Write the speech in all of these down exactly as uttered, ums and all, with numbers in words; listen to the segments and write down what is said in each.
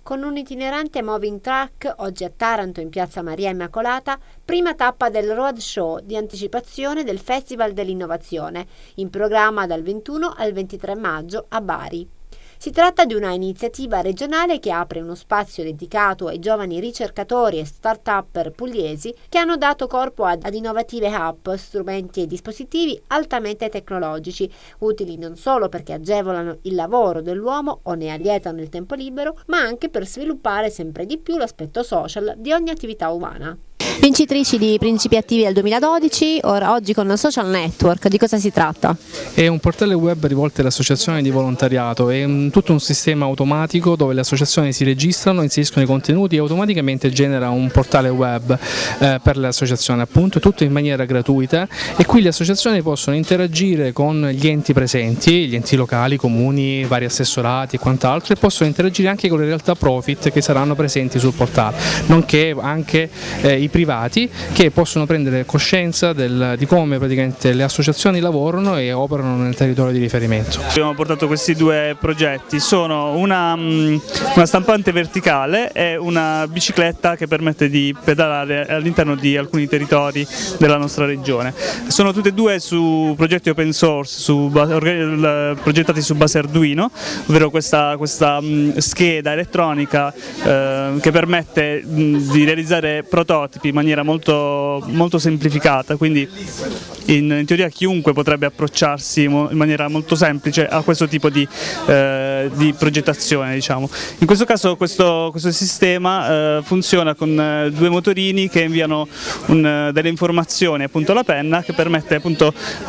con un itinerante moving track oggi a Taranto in piazza Maria Immacolata, prima tappa del roadshow di anticipazione del Festival dell'Innovazione, in programma dal ventuno al ventitré maggio a Bari. Si tratta di una iniziativa regionale che apre uno spazio dedicato ai giovani ricercatori e start-upper pugliesi che hanno dato corpo ad, ad innovative app, strumenti e dispositivi altamente tecnologici, utili non solo perché agevolano il lavoro dell'uomo o ne allietano il tempo libero, ma anche per sviluppare sempre di più l'aspetto social di ogni attività umana. Vincitrici di Principi Attivi del duemiladodici, ora oggi con Social Network, di cosa si tratta? È un portale web rivolto alle associazioni di volontariato, è un, tutto un sistema automatico dove le associazioni si registrano, inseriscono i contenuti e automaticamente genera un portale web eh, per le associazioni, appunto, tutto in maniera gratuita, e qui le associazioni possono interagire con gli enti presenti, gli enti locali, comuni, vari assessorati e quant'altro, e possono interagire anche con le realtà profit che saranno presenti sul portale, nonché anche eh, i privati che possono prendere coscienza del, di come praticamente le associazioni lavorano e operano nel territorio di riferimento. Abbiamo portato questi due progetti, sono una, una stampante verticale e una bicicletta che permette di pedalare all'interno di alcuni territori della nostra regione. Sono tutte e due su progetti open source, su, progettati su base Arduino, ovvero questa, questa scheda elettronica eh, che permette di realizzare prototipi in maniera molto, molto semplificata, quindi in, in teoria chiunque potrebbe approcciarsi in maniera molto semplice a questo tipo di, eh, di progettazione, diciamo. In questo caso questo, questo sistema eh, funziona con eh, due motorini che inviano un, delle informazioni appunto alla penna, che permette appunto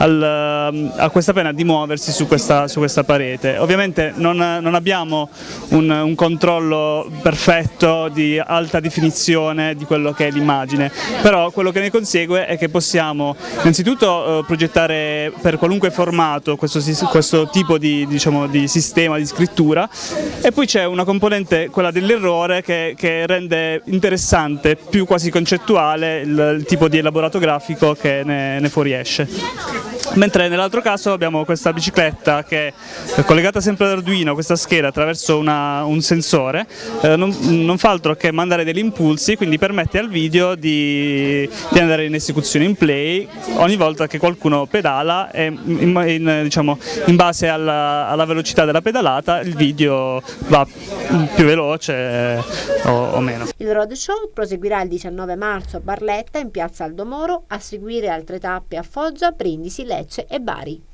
al, a questa penna di muoversi su questa, su questa parete. Ovviamente non, non abbiamo un, un controllo perfetto di alta definizione di quello che è l'immagine, però quello che ne consegue è che possiamo innanzitutto eh, progettare per qualunque formato questo, questo tipo di, diciamo, di sistema di scrittura, e poi c'è una componente, quella dell'errore, che, che rende interessante, più quasi concettuale, il, il tipo di elaborato grafico che ne, ne fuoriesce. Mentre nell'altro caso abbiamo questa bicicletta che è collegata sempre ad Arduino, questa scheda, attraverso una, un sensore, eh, non, non fa altro che mandare degli impulsi, quindi permette al video di, di andare in esecuzione, in play, ogni volta che qualcuno pedala, e in, in, diciamo, in base alla, alla velocità della pedalata il video va più veloce o, o meno. Il roadshow proseguirà il diciannove marzo a Barletta in piazza Aldomoro, a seguire altre tappe a Foggia, Brindisi, Lecce e Bari.